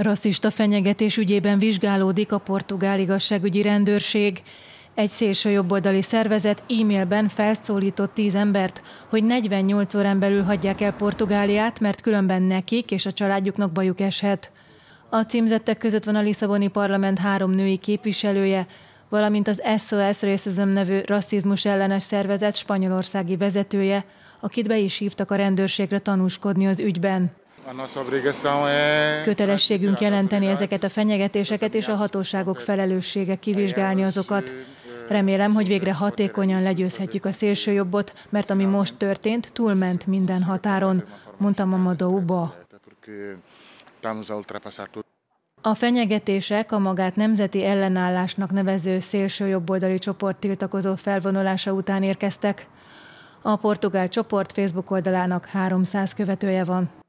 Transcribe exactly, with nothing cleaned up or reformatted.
Rasszista fenyegetés ügyében vizsgálódik a portugál igazságügyi rendőrség. Egy szélsőjobboldali szervezet e-mailben felszólított tíz embert, hogy negyvennyolc órán belül hagyják el Portugáliát, mert különben nekik és a családjuknak bajuk eshet. A címzettek között van a Lisszaboni Parlament három női képviselője, valamint az es o es Racism nevű rasszizmus ellenes szervezet spanyolországi vezetője, akit be is hívtak a rendőrségre tanúskodni az ügyben. Kötelességünk jelenteni ezeket a fenyegetéseket, és a hatóságok felelőssége kivizsgálni azokat. Remélem, hogy végre hatékonyan legyőzhetjük a szélsőjobbot, mert ami most történt, túlment minden határon, mondta Mamadou Ba. A fenyegetések a magát nemzeti ellenállásnak nevező szélsőjobboldali csoport tiltakozó felvonulása után érkeztek. A portugál csoport Facebook oldalának háromszáz követője van.